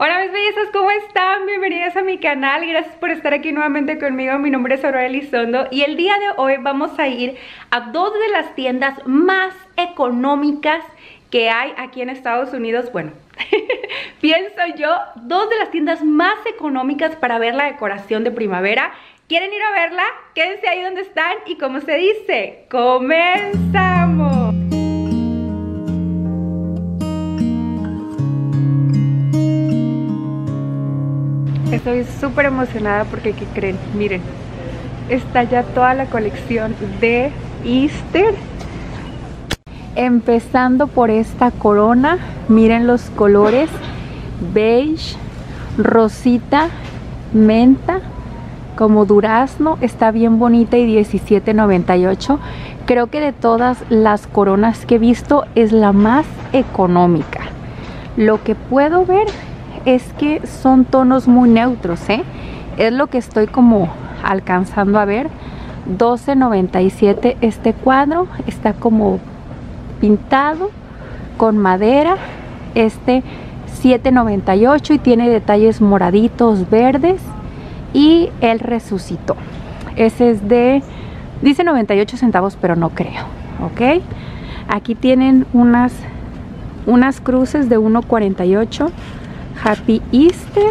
Hola mis bellezas, ¿cómo están? Bienvenidas a mi canal, gracias por estar aquí nuevamente conmigo. Mi nombre es Aurora Elizondo y el día de hoy vamos a ir a dos de las tiendas más económicas que hay aquí en Estados Unidos. Bueno, pienso yo, dos de las tiendas más económicas para ver la decoración de primavera. ¿Quieren ir a verla? Quédense ahí donde están y como se dice, ¡comenzamos! Estoy súper emocionada porque, ¿qué creen? Miren, está ya toda la colección de Easter. Empezando por esta corona, miren los colores, beige, rosita, menta, como durazno, está bien bonita y $17.98. Creo que de todas las coronas que he visto es la más económica. Lo que puedo ver es que son tonos muy neutros, ¿eh? Es lo que estoy como alcanzando a ver. $12.97 este cuadro, está como pintado con madera. Este $7.98 y tiene detalles moraditos, verdes, y él resucitó. Ese es de, dice 98 centavos, pero no creo, ¿ok? Aquí tienen unas cruces de 1.48. Happy Easter,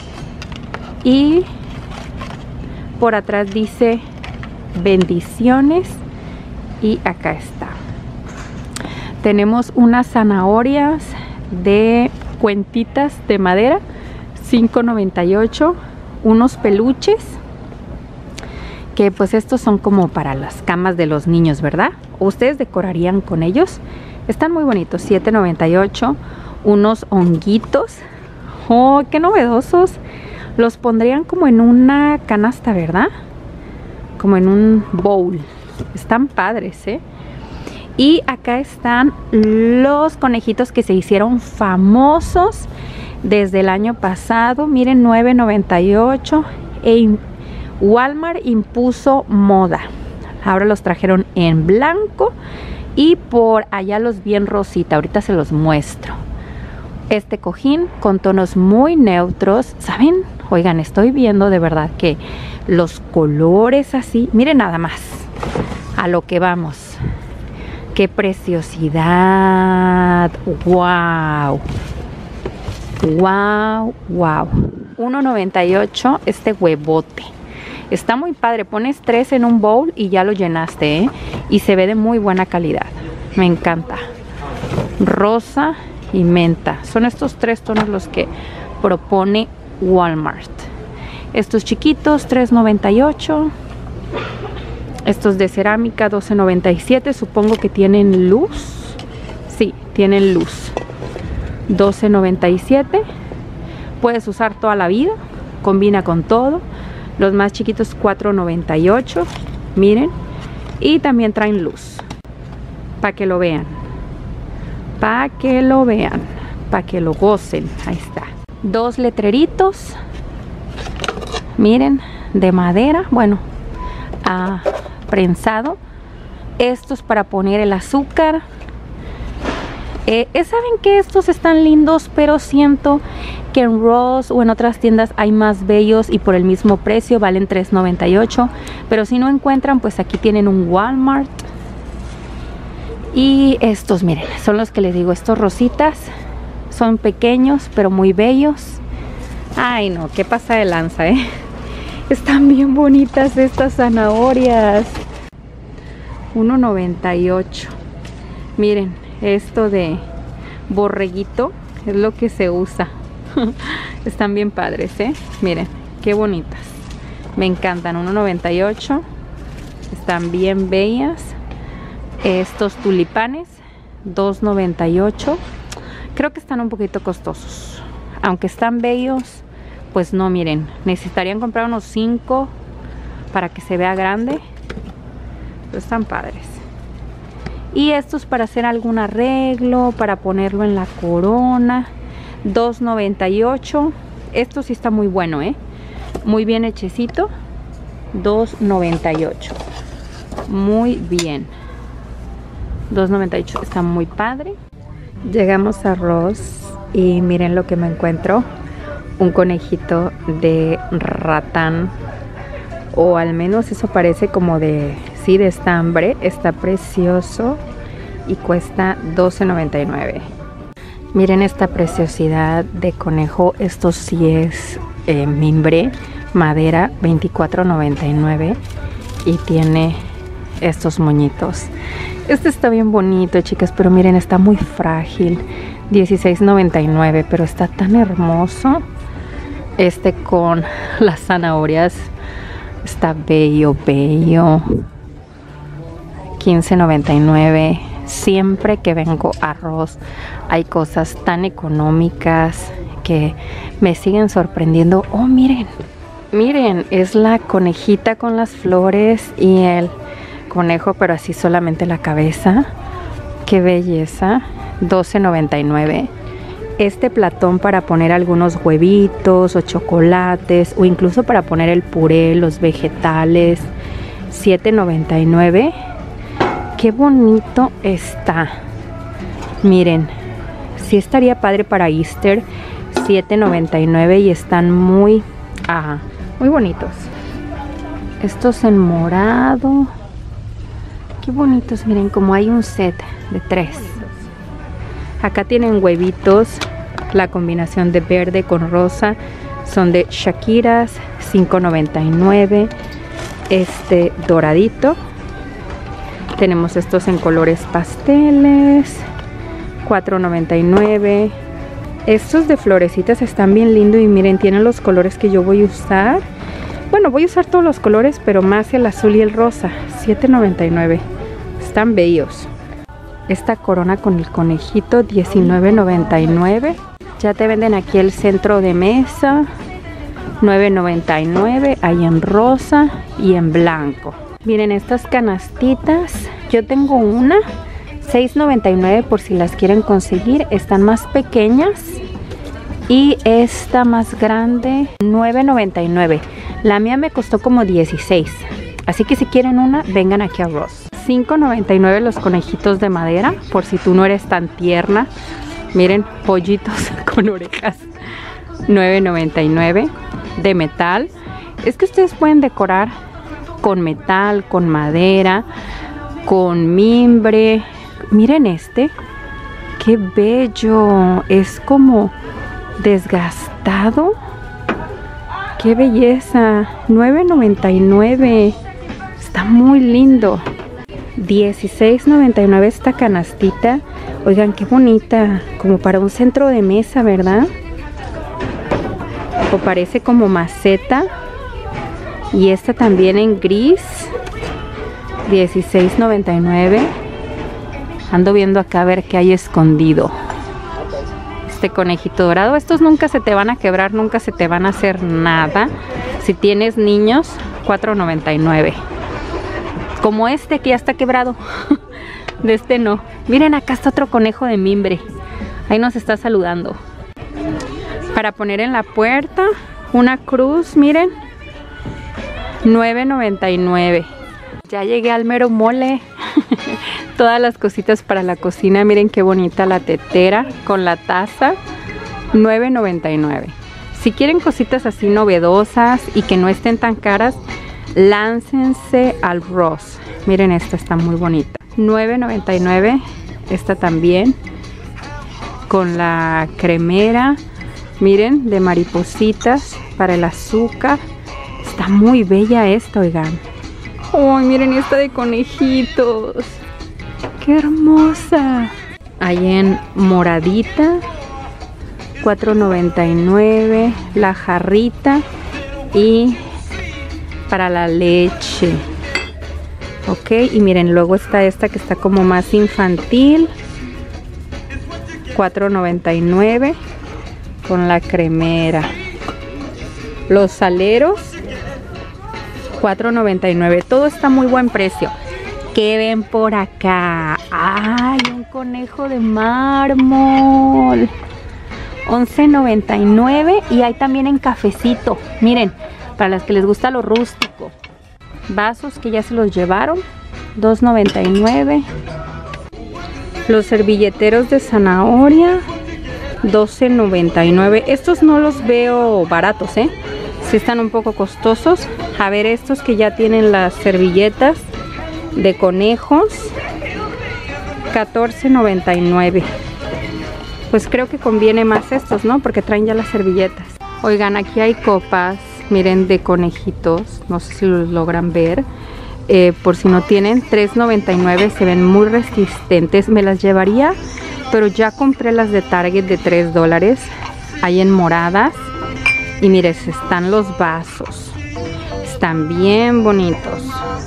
y por atrás dice bendiciones, y acá está. Tenemos unas zanahorias de cuentitas de madera, $5.98. Unos peluches que pues estos son como para las camas de los niños, ¿verdad? ¿O ustedes decorarían con ellos? Están muy bonitos. $7.98. Unos honguitos. ¡Oh, qué novedosos! Los pondrían como en una canasta, ¿verdad? Como en un bowl. Están padres, ¿eh? Y acá están los conejitos que se hicieron famosos desde el año pasado. Miren, $9.98. Walmart impuso moda. Ahora los trajeron en blanco y por allá los vi en rosita. Ahorita se los muestro. Este cojín con tonos muy neutros, ¿saben? Oigan, estoy viendo de verdad que los colores así, miren nada más a lo que vamos. ¡Qué preciosidad! ¡Wow! ¡Wow! ¡Wow! $1.98 este huevote. Está muy padre, pones 3 en un bowl y ya lo llenaste, ¿eh? Y se ve de muy buena calidad. Me encanta. Rosa y menta. Son estos 3 tonos los que propone Walmart. Estos chiquitos, $3.98. Estos de cerámica, $12.97. Supongo que tienen luz. Sí, tienen luz. $12.97. Puedes usar toda la vida. Combina con todo. Los más chiquitos, $4.98. Miren. Y también traen luz. Para que lo vean. Para que lo vean, para que lo gocen. Ahí está. 2 letreritos, miren, de madera, bueno, prensado. Estos para poner el azúcar. Saben que estos están lindos, pero siento que en Ross o en otras tiendas hay más bellos y por el mismo precio valen $3.98. Pero si no encuentran, pues aquí tienen un Walmart. Y estos, miren, son los que les digo, estos rositas. Son pequeños, pero muy bellos. Ay, no, qué pasa de lanza, ¿eh? Están bien bonitas estas zanahorias. $1.98. Miren, esto de borreguito es lo que se usa. Están bien padres, ¿eh? Miren, qué bonitas. Me encantan, $1.98. Están bien bellas. Estos tulipanes, $2.98. Creo que están un poquito costosos. Aunque están bellos, pues no, miren. Necesitarían comprar unos 5 para que se vea grande. Pero están padres. Y estos para hacer algún arreglo, para ponerlo en la corona. $2.98. Esto sí está muy bueno, ¿eh? Muy bien hechecito. $2.98. Muy bien. $2.98, está muy padre. Llegamos a Ross y miren lo que me encuentro. un conejito de ratán, o al menos eso parece como de, sí, de estambre. Está precioso y cuesta $12.99. Miren esta preciosidad de conejo. Esto sí es mimbre, madera, $24.99, y tiene estos moñitos. Este está bien bonito, chicas, pero miren, está muy frágil. $16.99, pero está tan hermoso. Este con las zanahorias está bello, bello. $15.99. Siempre que vengo a Ross hay cosas tan económicas que me siguen sorprendiendo. Oh, miren, miren, es la conejita con las flores y el conejo, pero así solamente la cabeza. Qué belleza. $12.99. Este platón para poner algunos huevitos o chocolates, o incluso para poner el puré, los vegetales, $7.99. Qué bonito está. Miren, sí estaría padre para Easter. $7.99 y están muy bonitos. Estos en morado. Qué bonitos, miren, como hay un set de 3. Acá tienen huevitos, la combinación de verde con rosa, son de Shakiras, $5.99. Este doradito. Tenemos estos en colores pasteles, $4.99. Estos de florecitas están bien lindos y miren, tienen los colores que yo voy a usar. Bueno, voy a usar todos los colores, pero más el azul y el rosa. $7.99. Están bellos. Esta corona con el conejito, $19.99. Ya te venden aquí el centro de mesa, $9.99. Hay en rosa y en blanco. Miren estas canastitas. Yo tengo una, $6.99 por si las quieren conseguir. Están más pequeñas. Y esta más grande, $9.99. La mía me costó como $16. Así que si quieren una, vengan aquí a Ross. $5.99 los conejitos de madera, por si tú no eres tan tierna. Miren, pollitos con orejas. $9.99. De metal. Es que ustedes pueden decorar con metal, con madera, con mimbre. Miren este. Qué bello. Es como desgastado. Qué belleza. $9.99. Está muy lindo. $16.99 esta canastita. Oigan, qué bonita. Como para un centro de mesa, ¿verdad? O parece como maceta. Y esta también en gris. $16.99. Ando viendo acá a ver qué hay escondido. Este conejito dorado. Estos nunca se te van a quebrar, nunca se te van a hacer nada. Si tienes niños, $4.99. Como este que ya está quebrado. De este no. Miren, acá está otro conejo de mimbre. Ahí nos está saludando. Para poner en la puerta una cruz, miren. $9.99. Ya llegué al mero mole. Todas las cositas para la cocina. Miren qué bonita la tetera con la taza. $9.99. Si quieren cositas así novedosas y que no estén tan caras, láncense al Ross. Miren, esta está muy bonita. $9.99. Esta también con la cremera. Miren, de maripositas para el azúcar. Está muy bella esta, oigan. ¡Ay, miren esta de conejitos! ¡Qué hermosa! Hay en moradita, $4.99. La jarrita y para la leche. Ok, y miren, luego está esta que está como más infantil. $4.99 con la cremera. Los saleros, $4.99. Todo está a muy buen precio. ¿Qué ven por acá? ¡Ay, un conejo de mármol! $11.99. Y hay también en cafecito. Miren, para las que les gusta lo rústico. Vasos que ya se los llevaron, $2.99. Los servilleteros de zanahoria, $12.99. Estos no los veo baratos, ¿eh? Sí están un poco costosos. A ver, estos que ya tienen las servilletas de conejos, $14.99. Pues creo que conviene más estos, ¿no? Porque traen ya las servilletas. Oigan, aquí hay copas, miren, de conejitos. No sé si los logran ver. Por si no tienen, $3.99. Se ven muy resistentes. Me las llevaría, pero ya compré las de Target de $3. Hay en moradas. Y miren, están los vasos. Están bien bonitos.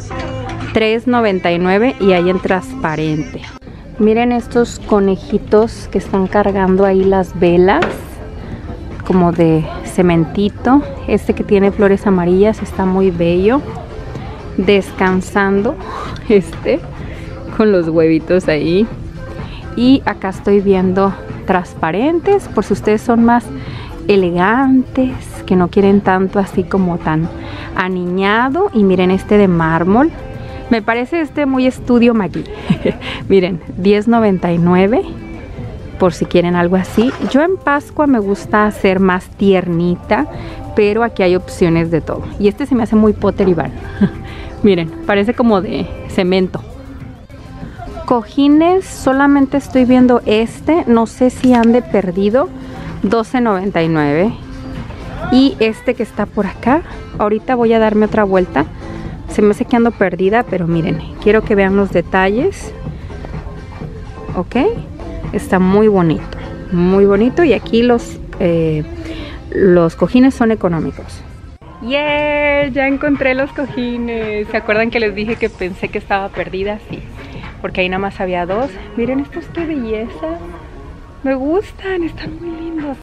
$3.99 y hay en transparente. Miren estos conejitos que están cargando ahí las velas, como de cementito. Este que tiene flores amarillas está muy bello. Descansando, con los huevitos ahí. Y acá estoy viendo transparentes, por si ustedes son más elegantes, que no quieren tanto así como tan aniñado. Y miren este de mármol. Me parece muy estudio Maggi. Miren, $10.99 por si quieren algo así. Yo en Pascua me gusta hacer más tiernita, pero aquí hay opciones de todo. Y se me hace muy Potter y Van. Miren, parece como de cemento. Cojines, solamente estoy viendo no sé si ande perdido. $12.99. Y que está por acá, ahorita voy a darme otra vuelta. Se me hace que ando perdida, pero miren, quiero que vean los detalles. Ok, está muy bonito, muy bonito. Y aquí los cojines son económicos. ¡Yeah! Ya encontré los cojines. ¿Se acuerdan que les dije que pensé que estaba perdida? Sí, porque ahí nada más había dos. Miren estos, qué belleza. Me gustan, están muy lindos.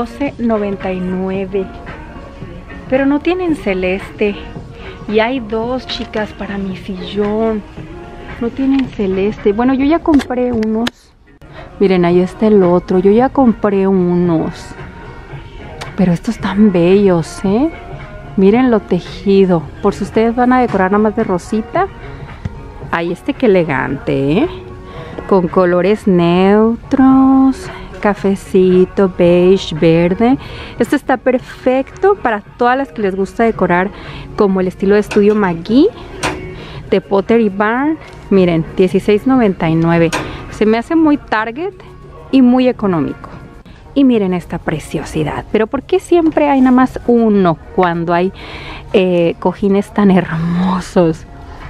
$12.99. Pero no tienen celeste. Y hay dos, chicas, para mi sillón. No tienen celeste. Bueno, yo ya compré unos. Miren, ahí está el otro. Yo ya compré unos. Pero estos están bellos, ¿eh? Miren lo tejido. Por si ustedes van a decorar nada más de rosita. Ay, qué elegante, ¿eh? Con colores neutros. Cafecito, beige, verde. Esto está perfecto para todas las que les gusta decorar como el estilo de estudio Maggi de Potter y Barn. Miren, $16.99. Se me hace muy Target y muy económico. Y miren esta preciosidad. Pero ¿por qué siempre hay nada más uno cuando hay cojines tan hermosos?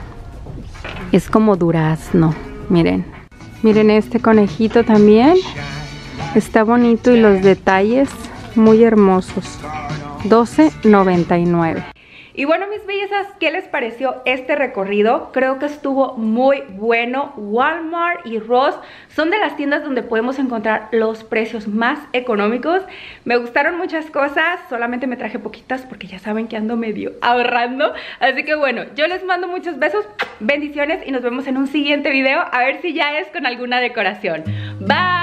Es como durazno. Miren. Miren este conejito también. Está bonito y los detalles muy hermosos. $12.99. Y bueno, mis bellezas, ¿qué les pareció este recorrido? Creo que estuvo muy bueno. Walmart y Ross son de las tiendas donde podemos encontrar los precios más económicos. Me gustaron muchas cosas, solamente me traje poquitas porque ya saben que ando medio ahorrando. Así que bueno, yo les mando muchos besos, bendiciones y nos vemos en un siguiente video. A ver si ya es con alguna decoración. Bye.